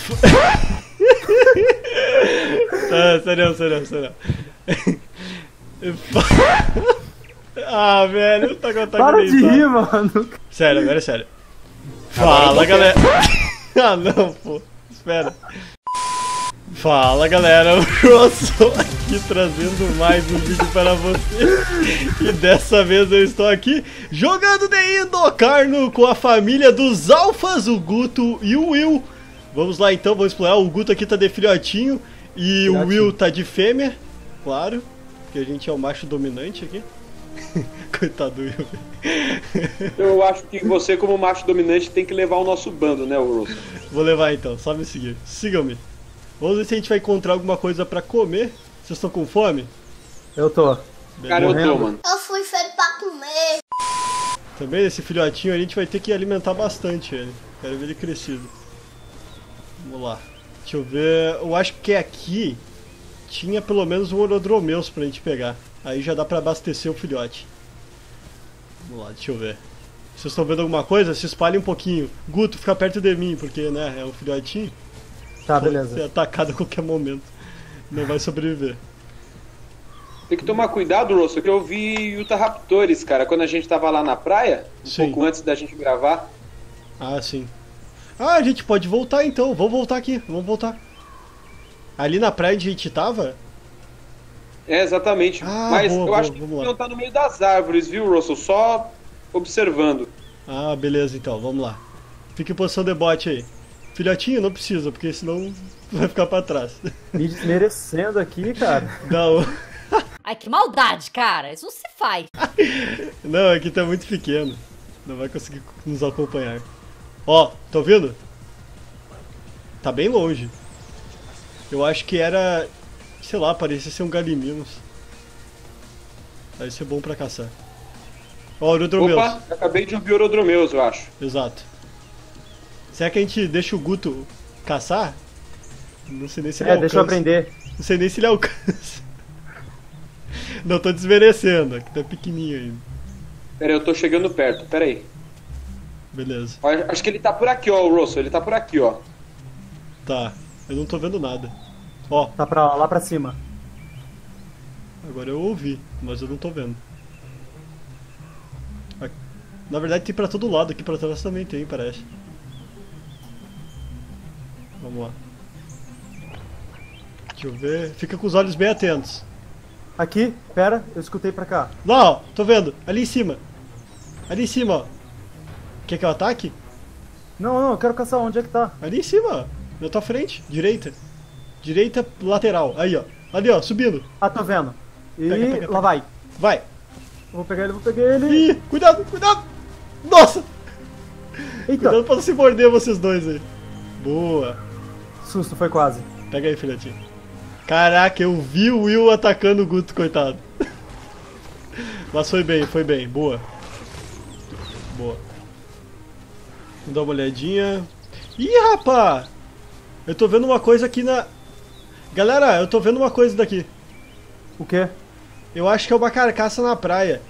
Sério. Ah, velho, tá com Para de rir, mano. Sério, agora é sério. Fala, galera. Ah, não, pô. Espera. Fala, galera. O Russell aqui trazendo mais um vídeo para você. E dessa vez eu estou aqui jogando The Indocarno com a família dos Alphas, o Guto e o Will. Vamos lá então, vamos explorar. O Guto aqui tá de filhotinho e o Will tá de fêmea, claro. Porque a gente é o macho dominante aqui. Coitado do Will. Eu acho que você, como macho dominante, tem que levar o nosso bando, né, Russell? Vou levar então, só me seguir. Sigam-me. Vamos ver se a gente vai encontrar alguma coisa pra comer. Vocês estão com fome? Eu tô. Cara, eu tô, mano. Eu fui feito pra comer. Também esse filhotinho a gente vai ter que alimentar bastante ele. Quero ver ele crescido. Vamos lá. Deixa eu ver. Eu acho que aqui tinha pelo menos um Orodromeus pra gente pegar. Aí já dá pra abastecer o filhote. Vamos lá, deixa eu ver. Vocês estão vendo alguma coisa? Se espalhe um pouquinho. Guto, fica perto de mim, porque, né, é um filhotinho. Tá, Pode beleza. ser atacado a qualquer momento. Não vai sobreviver. Tem que tomar cuidado, Russell, que eu vi Utah Raptors, cara, quando a gente tava lá na praia, Sim. pouco antes da gente gravar. Ah, sim. Ah, a gente pode voltar então. Vamos voltar aqui, vamos voltar. Ali na praia onde a gente tava? É, exatamente. Ah, Mas boa, eu boa, acho que vamos lá. não tá no meio das árvores, viu, Russell? Só observando. Ah, beleza então, vamos lá. Fica em posição de bote aí. Filhotinho, não precisa, porque senão vai ficar pra trás. Me desmerecendo aqui, cara. Não, Ai, que maldade, cara. Isso não se faz. não, aqui tá muito pequeno. Não vai conseguir nos acompanhar. Ó, tá ouvindo? Tá bem longe. Eu acho que era... Sei lá, parecia ser um Galimimus. Vai ser bom pra caçar. Ó, Orodromeus. Opa, acabei de ouvir Orodromeus, eu acho. Exato. Será que a gente deixa o Guto caçar? Não sei nem se ele alcança. Deixa eu aprender. Não sei nem se ele alcança. Não, tô desmerecendo, que tá pequenininho ainda. Pera aí, eu tô chegando perto, pera aí. Beleza. Ó, acho que ele tá por aqui, ó, o Russell, ele tá por aqui, ó. Tá, eu não tô vendo nada. Ó, Tá lá pra cima. agora eu ouvi, mas eu não tô vendo. Na verdade tem pra todo lado, aqui pra trás também tem, parece. Vamos lá. Deixa eu ver. Fica com os olhos bem atentos. Aqui, pera, eu escutei pra cá. Lá, ó, tô vendo. Ali em cima. Ali em cima, ó. Quer que eu ataque? Não, eu quero caçar. Onde é que tá? Ali em cima, ó. Na tua frente. Direita. Direita lateral. Aí, ó. Ali, ó, subindo. Ah, tô vendo. E Pega. lá vai. Vai. Vou pegar ele. Ih, cuidado, cuidado. Nossa. Eita, Cuidado pra não se morder vocês dois aí. Boa. susto, foi quase. Pega aí, filhotinho. Caraca, eu vi o Will atacando o Guto, coitado. Mas foi bem. Boa. Boa. Vamos dar uma olhadinha. Ih, rapá! Eu tô vendo uma coisa aqui na... Galera, eu tô vendo uma coisa daqui. O quê? Eu acho que é uma carcaça na praia.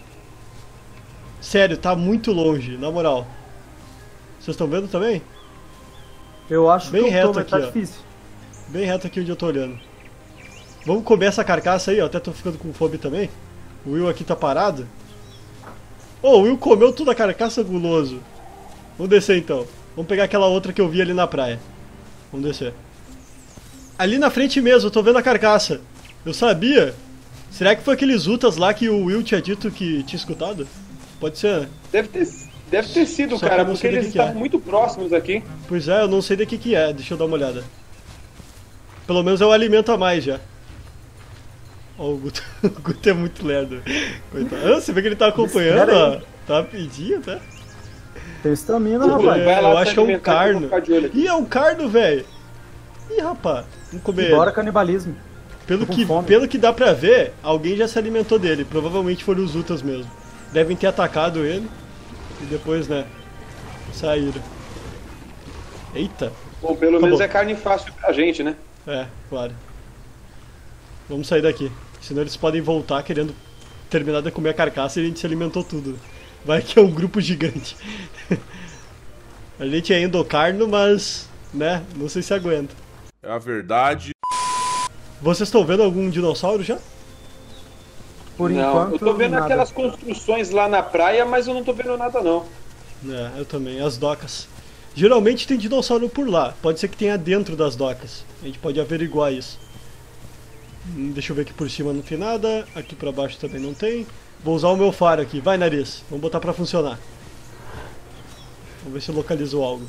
Sério, tá muito longe, na moral. Vocês estão vendo também? Eu acho Bem que eu reto tô, mas tá aqui, ó. difícil. Bem reto aqui onde eu tô olhando. Vamos comer essa carcaça aí, ó. Até tô ficando com fome também. O Will aqui tá parado. Oh, o Will comeu toda a carcaça, guloso. Vamos descer então. Vamos pegar aquela outra que eu vi ali na praia. Vamos descer. Ali na frente mesmo, eu tô vendo a carcaça. Eu sabia. Será que foi aqueles Utas lá que o Will tinha dito que tinha escutado? Pode ser, né? Deve ter sido, Só que cara, eu não porque sei do eles que é. estavam muito próximos aqui. Pois é, eu não sei de que é. Deixa eu dar uma olhada. Pelo menos é um alimento a mais já. Ó, o Guto, o Guto é muito lerdo. Coitado. Ah, você vê que ele tá acompanhando, Espera ó. aí. Tá pedindo, tá? Tem estamina, Vai rapaz. lá eu se acho que é um alimentar, que eu vou carno. ficar de olho aqui. Ih, é um carno, velho. Ih, rapaz. Vamos comer ele. Bora canibalismo. Pelo tô com fome. pelo que dá pra ver, alguém já se alimentou dele. Provavelmente foram os Utas mesmo. Devem ter atacado ele. E depois, né, saíram. Eita. Bom, pelo Acabou. menos é carne fácil pra gente, né? É, claro. Vamos sair daqui. Senão eles podem voltar querendo terminar de comer a carcaça e a gente se alimentou tudo. Vai que é um grupo gigante. A gente é endocarno, mas né? Não sei se aguenta. É a verdade. Vocês estão vendo algum dinossauro já? Por Não, enquanto, eu tô vendo nada. aquelas construções lá na praia, mas eu não tô vendo nada não. É, eu também, as docas. Geralmente tem dinossauro por lá, pode ser que tenha dentro das docas. A gente pode averiguar isso. Deixa eu ver aqui por cima, não tem nada. Aqui pra baixo também não tem. Vou usar o meu faro aqui, vai nariz, vamos botar pra funcionar. Vamos ver se localizou algo.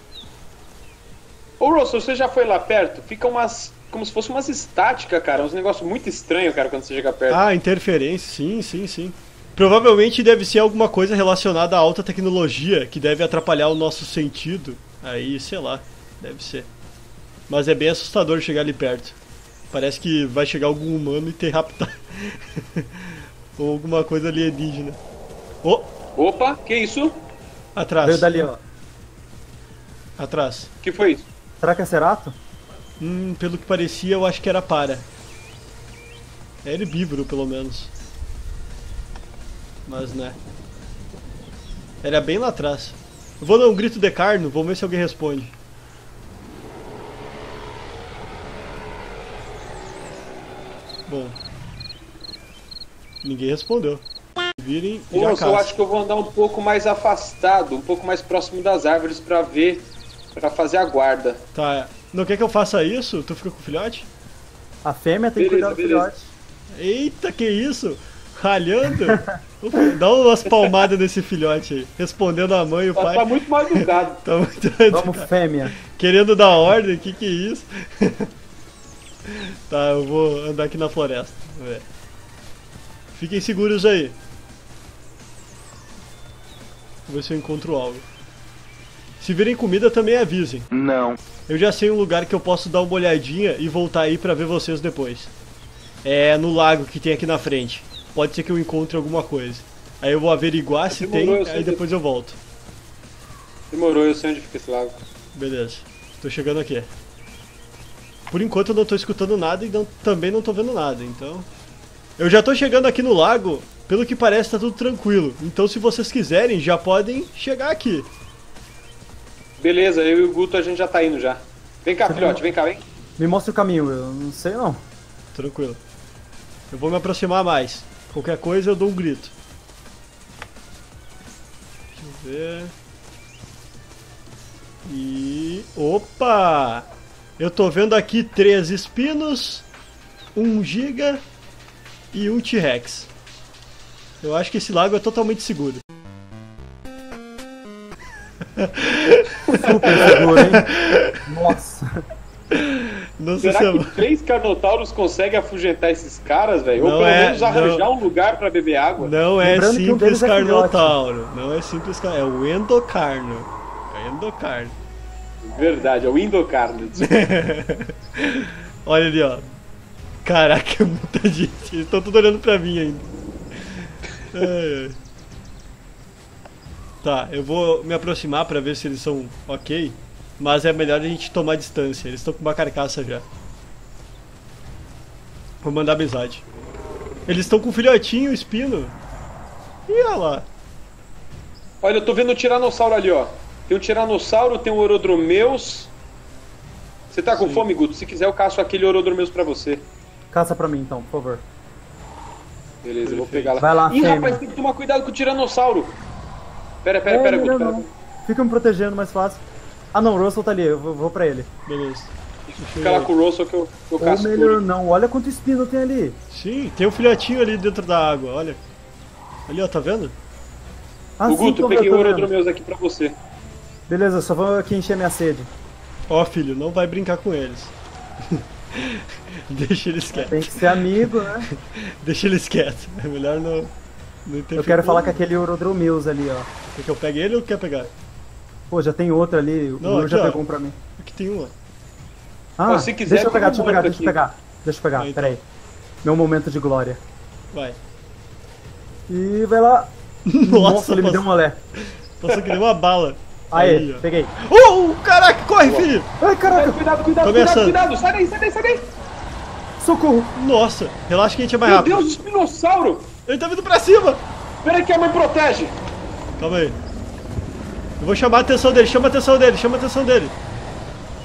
Ô Russell, você já foi lá perto? Fica umas... como se fosse umas estáticas, cara. Uns negócios muito estranhos, cara, quando você chega perto. Ah, interferência, sim. Provavelmente deve ser alguma coisa relacionada à alta tecnologia, que deve atrapalhar o nosso sentido. Aí, sei lá, deve ser. Mas é bem assustador chegar ali perto. Parece que vai chegar algum humano e te raptar. Ou alguma coisa alienígena. Oh, Opa, que isso? atrás. Veio dali, ó. Atrás. Que foi isso? Será que é Cerato? Pelo que parecia, eu acho que era para. É herbívoro, pelo menos. Mas, né. Era bem lá atrás. Eu vou dar um grito de carno, vamos ver se alguém responde. Bom. Ninguém respondeu. Virem e já Nossa, eu caça. acho que eu vou andar um pouco mais afastado, um pouco mais próximo das árvores pra ver, pra fazer a guarda. Tá. Não quer que eu faça isso? Tu fica com o filhote? A fêmea tem que Beleza, cuidar do beleza. filhote. Eita, que isso? Ralhando? Dá umas palmadas nesse filhote aí. Respondendo a mãe e o Tá, pai. tá muito mal educado. Tá muito Vamos, fêmea. querendo dar ordem, que é isso? Tá, eu vou andar aqui na floresta. Vamos ver. Fiquem seguros aí. Vou ver se eu encontro algo. Se virem comida, também avisem. Não. Eu já sei um lugar que eu posso dar uma olhadinha e voltar aí pra ver vocês depois. É no lago que tem aqui na frente. Pode ser que eu encontre alguma coisa. Aí eu vou averiguar se Demorou, eu tem, sei aí que- depois eu volto. Demorou, eu sei onde fica esse lago. Beleza, tô chegando aqui. Por enquanto eu não tô escutando nada e também não tô vendo nada, então... Eu já tô chegando aqui no lago, pelo que parece tá tudo tranquilo. Então se vocês quiserem, já podem chegar aqui. Beleza, eu e o Guto a gente já tá indo já. Vem cá, filhote, vem cá, vem. Me mostra o caminho, eu não sei não. Tranquilo. Eu vou me aproximar mais. Qualquer coisa eu dou um grito. Deixa eu ver... E... Opa! Eu tô vendo aqui 3 espinos, 1 giga e 1 T-Rex. Eu acho que esse lago é totalmente seguro. Super seguro, hein? Nossa. Não sei Será se que 3 carnotauros conseguem afugentar esses caras, velho? Ou Não pelo é, menos arranjar um lugar pra beber água? não é Lembrando que um simples deles é filhote. carnotauro. Não é simples é o endocarno. É endocarno. Verdade, é o Indocarno. Olha ali, ó. Caraca, muita gente. Eles estão tudo olhando pra mim ainda. Ai, ai. Tá, eu vou me aproximar pra ver se eles são ok. Mas é melhor a gente tomar distância. Eles estão com uma carcaça já. Vou mandar amizade. Eles estão com um filhotinho, espino. Ih, olha lá. Olha, eu tô vendo um tiranossauro ali, ó. Tem um tiranossauro, tem um Orodromeus. Você tá com fome, Guto? Se quiser, eu caço aquele Orodromeus pra você. Caça pra mim então, por favor. Beleza, eu vou pegar lá. Vai lá, Ih, fêmea. rapaz, tem que tomar cuidado com o tiranossauro. Pera, melhor Guto. não. Fica me protegendo mais fácil. Ah não, o Russell tá ali, eu vou pra ele. Beleza. Fica lá com o Russell que eu Ou caço melhor por não, olha quanto espino tem ali. Sim, tem um filhotinho ali dentro da água, olha. Ali, ó, tá vendo? Ah, O Guto, tô peguei o vendo. Orodromeus aqui pra você. Beleza, só vou aqui encher minha sede. Ó, filho, não vai brincar com eles. Deixa eles quietos. Tem que ser amigo, né? Deixa eles quietos. É melhor não interferir. Eu quero falar com aquele Orodromeus ali, ó. Quer que eu pegue ele ou quer pegar? Pô, já tem outro ali, o Não, Bruno aqui, já ó. pegou um pra mim. Aqui tem uma. Ah, Ó, se quiser, deixa eu pegar, tem um deixa eu pegar, monte deixa eu pegar. Deixa eu pegar, Então. peraí. Meu momento de glória. Vai. E vai lá. Nossa, ele me deu um olé. Passou que nem uma bala. Aê, ó. peguei. Caraca, corre, filho! Ai, caraca, Cuidado, Tô ameaçando. cuidado. Sai daí. socorro. Nossa, relaxa que a gente é mais Meu rápido. Deus, espinossauro. Ele tá vindo pra cima! Pera aí que a mãe protege. Calma aí. Eu vou chamar a atenção dele, chama a atenção dele.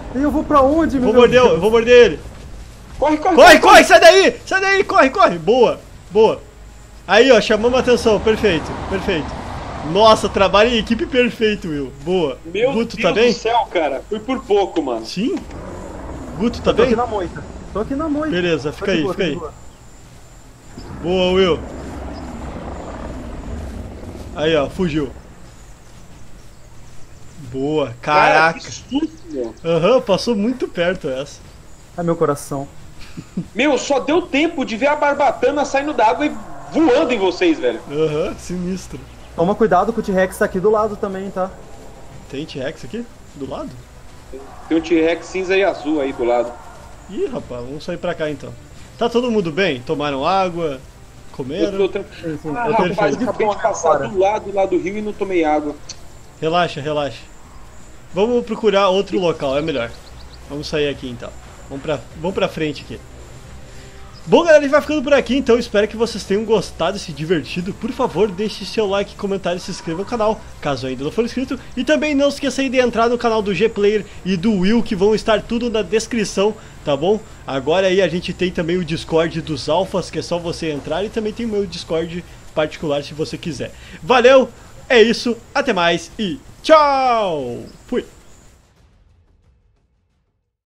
E eu vou pra onde, meu Eu Deus? vou morder ele. Corre, corre, Corre, sai daí! Sai daí, corre! Boa, boa. Aí, ó, chamamos a atenção, perfeito. Nossa, trabalho em equipe perfeito, Will. Boa. Meu Guto, Deus tá bem? do céu, cara. Foi por pouco, mano. Sim? Guto, tá Tô aqui bem? na moita. Tô aqui na moita. Beleza, Tô fica de aí, boa, fica tô de aí. boa. Boa, Will. Aí, ó, fugiu. Boa, Cara, caraca. que susto, meu. Aham, passou muito perto essa. Ai, meu coração. Meu, só deu tempo de ver a barbatana saindo da água e voando em vocês, velho. Aham, sinistro. Toma cuidado que o T-Rex tá aqui do lado também, tá? Tem T-Rex aqui? Do lado? Tem um T-Rex cinza e azul aí do lado. Ih, rapaz, vamos sair pra cá então. Tá todo mundo bem? Tomaram água? Comeram? Eu tô... Sim, sim. Ah, Eu tô rapaz, de acabei de fome passar agora. do lado lá do rio e não tomei água. Relaxa. Vamos procurar outro local, é melhor. Vamos sair aqui então. Vamos pra frente aqui. Bom, galera, a gente vai ficando por aqui, então espero que vocês tenham gostado e se divertido. Por favor, deixe seu like, comentário e se inscreva no canal, caso ainda não for inscrito. E também não esqueça aí de entrar no canal do G-Player e do Will, que vão estar tudo na descrição, tá bom? Agora aí a gente tem também o Discord dos Alphas, que é só você entrar, e também tem o meu Discord particular se você quiser. Valeu, é isso, até mais e tchau! Fui!